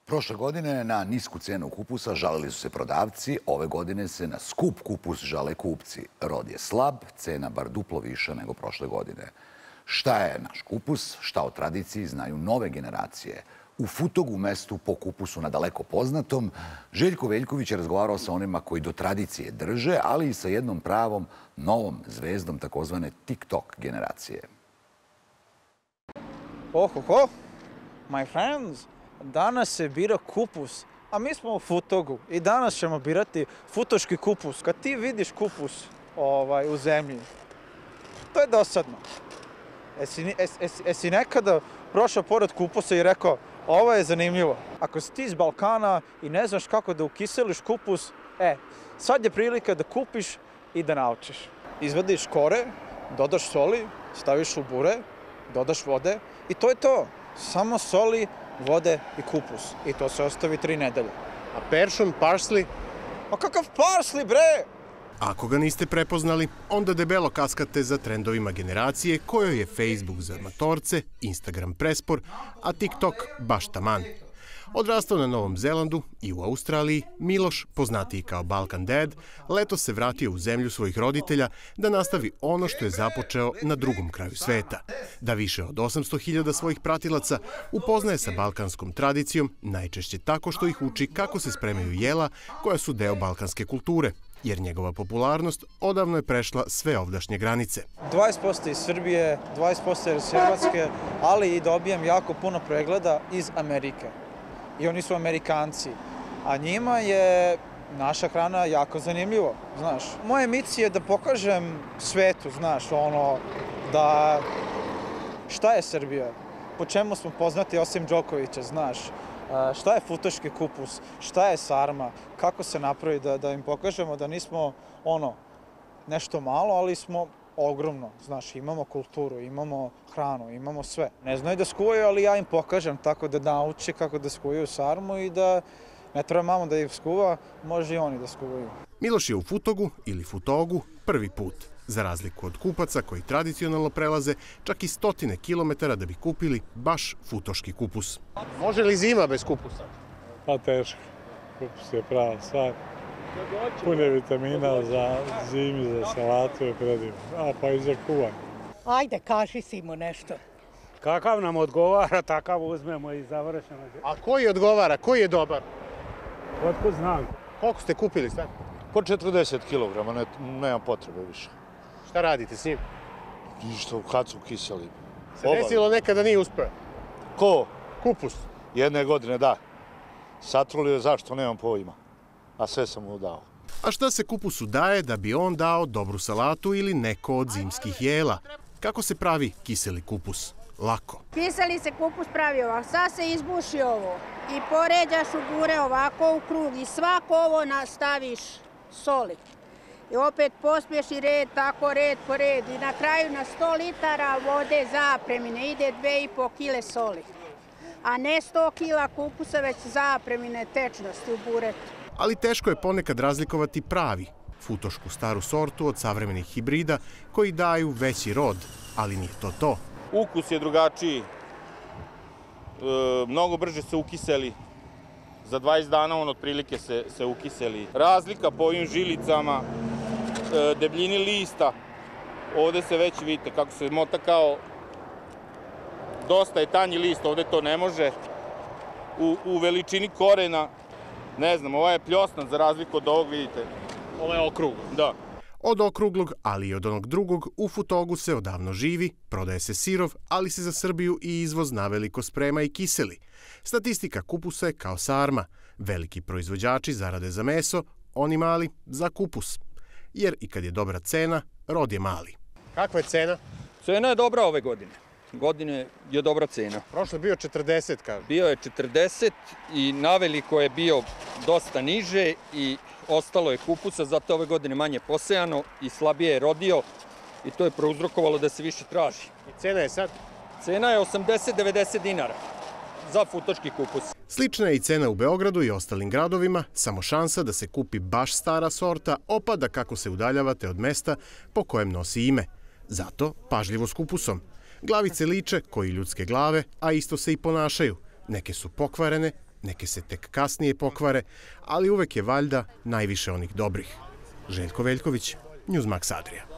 Prošle godine na nisku cenu kupusa žalili su se prodavci, ove godine se na skup kupus žale kupci. Rod je slab, cena bar duplo viša nego prošle godine. Šta je naš kupus, šta o tradiciji znaju nove generacije. U Futogu, mestu po kupusu nadaleko poznatom, Željko Veljković je razgovarao sa onima koji do tradicije drže, ali i sa jednom pravom novom zvezdom takozvane TikTok generacije. Ohoho, my friends, danas se bira kupus, a mi smo u Futogu i danas ćemo birati futoški kupus. Kad ti vidiš kupus u zemlji, to je dosadno. Jesi nekada prošao pored kupusa i rekao, ovo je zanimljivo. Ako si ti iz Balkana i ne znaš kako da ukiseliš kupus, sad je prilika da kupiš i da naučiš. Izvadiš kore, dodaš soli, staviš u bure, dodaš vode i to je to. Samo soli, vode i kupus. I to se ostavi 3 nedelje. A peršun, parsley? A kakav parsley, bre? Ako ga niste prepoznali, onda debelo kaskate za trendovima generacije kojoj je Facebook za amatorce, Instagram prespor, a TikTok baš taman. Odrastao na Novom Zelandu i u Australiji, Miloš, poznatiji kao Balkan Dad, letos se vratio u zemlju svojih roditelja da nastavi ono što je započeo na drugom kraju sveta. Da više od 800.000 svojih pratilaca upoznaje sa balkanskom tradicijom, najčešće tako što ih uči kako se spremaju jela koja su deo balkanske kulture, jer njegova popularnost odavno je prešla sve ovdašnje granice. 20% iz Srbije, 20% iz Hrvatske, ali i dobijem jako puno pregleda iz Amerike. I oni su Amerikanci, a njima je naša hrana jako zanimljivo, znaš. Moja misija je da pokažem svetu, znaš, da šta je Srbija, po čemu smo poznati osim Đokovića, znaš. Šta je futoški kupus, šta je sarma, kako se napravi da im pokažemo da nismo nešto malo, ali smo ogromno. Znaš, imamo kulturu, imamo hranu, imamo sve. Ne znaju da skuvaju, ali ja im pokažem tako da nauče kako da skuvaju sarmu i da ne treba mama da ih skuva, može i oni da skuvaju. Miloš je u Futogu ili Futogu prvi put. Za razliku od kupaca koji tradicionalno prelaze čak i stotine kilometara da bi kupili baš futoški kupus. Može li zima bez kupusa? Pa teško. Kupus je prava stvar. Puno je vitamina za zimi, za salatu je predivno. A pa i za kuvanje. Ajde, kaži Simo nešto. Kakav nam odgovara, takav uzmemo i završeno. A koji odgovara, koji je dobar? Otko znam. Koliko ste kupili sad? Po 40 kg, nema potrebe više. Šta radite s njim? Ništa, kad su kiseli. Se desilo nekada nije uspeo? Ko? Kupus. Jedne godine, da. Satrulio je zašto, nemam pojma. A sve sam mu dao. A šta se kupusu daje da bi on dao dobru salatu ili neko od zimskih jela? Kako se pravi kiseli kupus? Lako. Kiseli se kupus pravi ovako, sad se izbuši ovo i poređaš u bure ovako u krug i svako ovo staviš soli. I opet pospješ i red, tako red po red. I na kraju na 100 litara vode zapremine ide 2,5 kile soli. A ne 100 kila kupusa, već zapremine tečnosti u buretu. Ali teško je ponekad razlikovati pravi, futošku staru sortu od savremenih hibrida koji daju veći rod, ali nije to to. Ukus je drugačiji, mnogo brže se ukiseli. Za 20 dana on otprilike se ukiseli. Razlika po ovim žilicama, debljini lista, ovde se već vidite kako se mota kao dosta je tanji list, ovde to ne može. U veličini korena, ne znam, ova je pljosnat za razliku od ovog, vidite. Ovo je okrug. Da. Od okruglog, ali i od onog drugog, u Futogu se odavno živi, prodaje se sirov, ali se za Srbiju i izvoz naveliko sprema i kiseli. Statistika kupusa je kao sarma. Veliki proizvođači zarade za meso, oni mali za kupus. Jer i kad je dobra cena, rod je mali. Kakva je cena? Cena je dobra ove godine. Godine je dobra cena. Prošlo je bio 40, kažu. Bio je 40 i naveliko je bio dosta niže i ostalo je kupusa, zato ove godine manje posejano i slabije je rodio i to je prouzrokovalo da se više traži. I cena je sad? Cena je 80-90 dinara za futoški kupus. Slična je i cena u Beogradu i ostalim gradovima, samo šansa da se kupi baš stara sorta opada kako se udaljavate od mesta po kojem nosi ime. Zato pažljivo s kupusom. Glavice liče koji ljudske glave, a isto se i ponašaju. Neke su pokvarene, Neke se tek kasnije pokvare, ali uvek je valjda najviše onih dobrih. Željko Veljković, Newsmax Adria.